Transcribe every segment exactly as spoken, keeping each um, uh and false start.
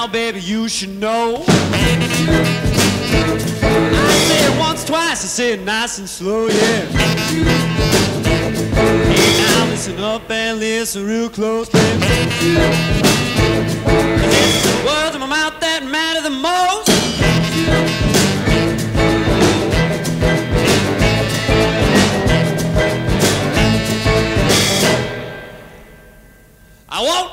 baby, you should know. I say it once, twice, I say it nice and slow, yeah. Hey, now listen up and listen real close, baby. It's the words in my mouth that matter the most. I won't.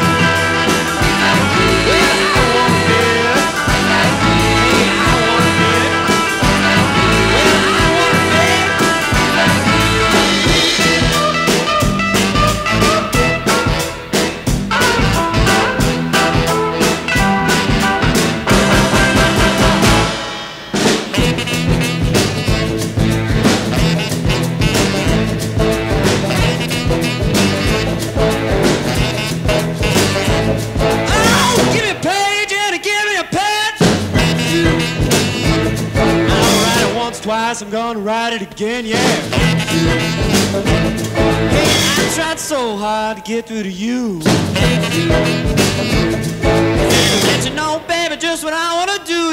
Twice, I'm gonna write it again, yeah. Hey, I tried so hard to get through to you. And to let you know, baby, just what I wanna do.